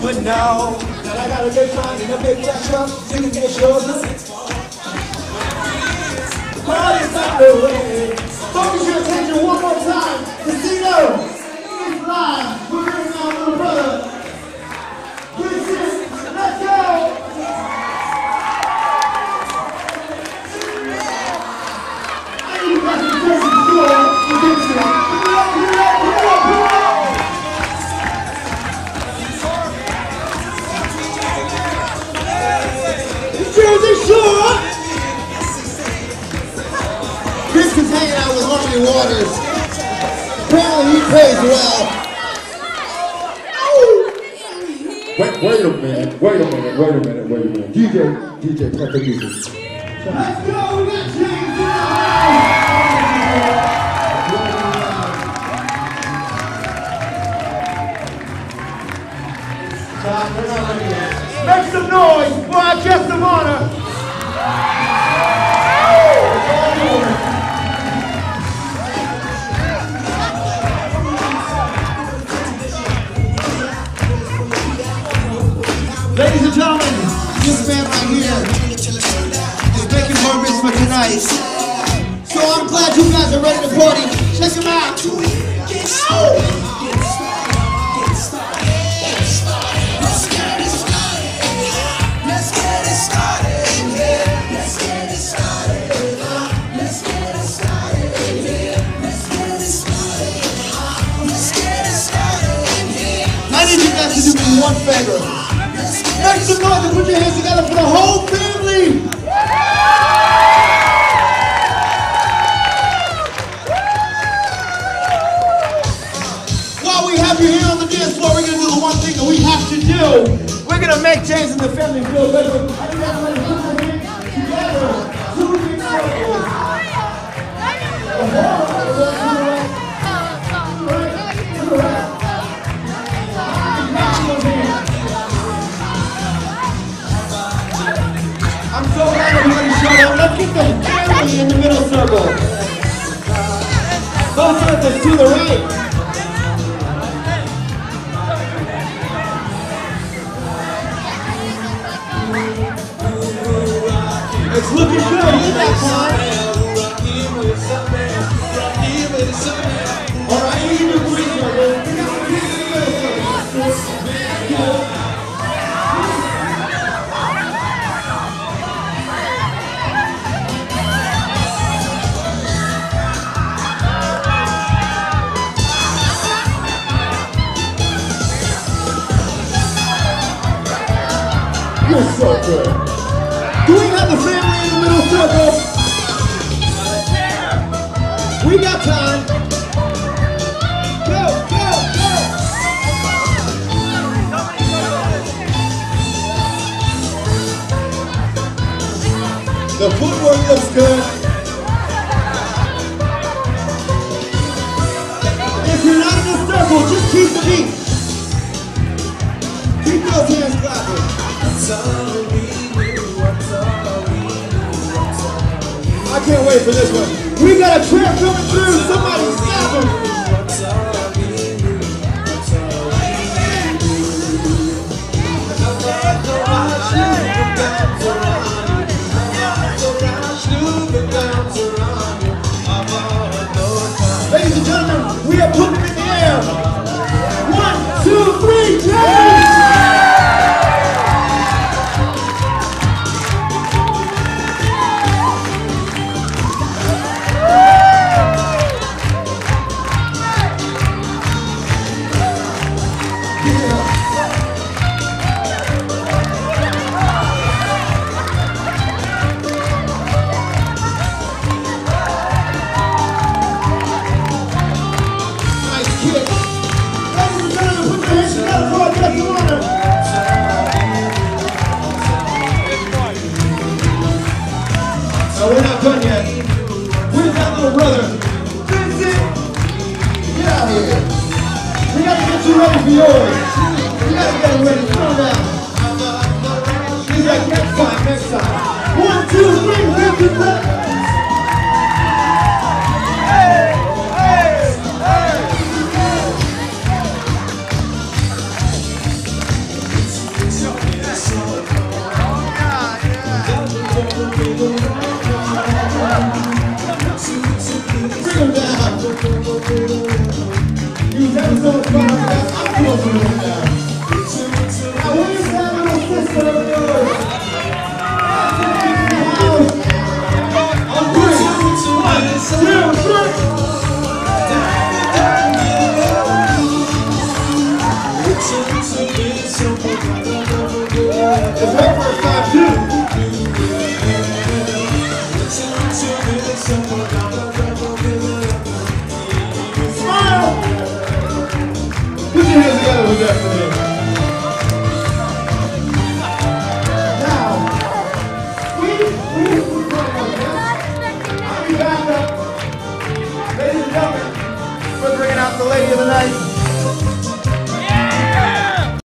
But now that I got a big time and a big black truck, you can get yours. Party's underway. Focus your attention one more time. Casino is live. We're bringing out little brother. Good shit. Let's go. I need you guys to take the floor. We'll get to it. Jersey Shore! Chris is hanging out with Harmony Waters. Apparently he plays well. Wait a minute. DJ, play the music. Let's go, we got James Make some noise for our guest of honor. Ladies and gentlemen, this man right here is making more rich for tonight. So I'm glad you guys are ready to party. Check him out. To do me one favor. Make some noise and put your hands together for the whole family. While we have you here on the dance floor, we're going to do the one thing that we have to do. We're going to make James and the family feel better. I think I'm going to put your hands together. Two big circles. I'm so glad everybody showed up. Let's get the family in the middle circle. Both circles to the right. It's looking good. Hit that time. All right, we can do three circles. You're so good. Do we have the family in the middle circle? We got time. Go, go, go. The footwork looks good. If you're not in the circle, just keep the beat. Keep those hands clapping. I can't wait for this one. We got a trap coming through. Somebody stop him. Ladies and gentlemen, we are putting it in the air. 1, 2, 3, James! We're not done yet. Where's that little brother? Vincent! Get out here. We gotta get you ready for yours. We gotta get him ready. Calm down. He's like, next time. 1, 2, 3, Vincent! so much fun. I'm close to it now. Now, where's that little sister of yours? On 3, 1, 2, 3. It's her first time too. Smile! Put your hands together with that for me.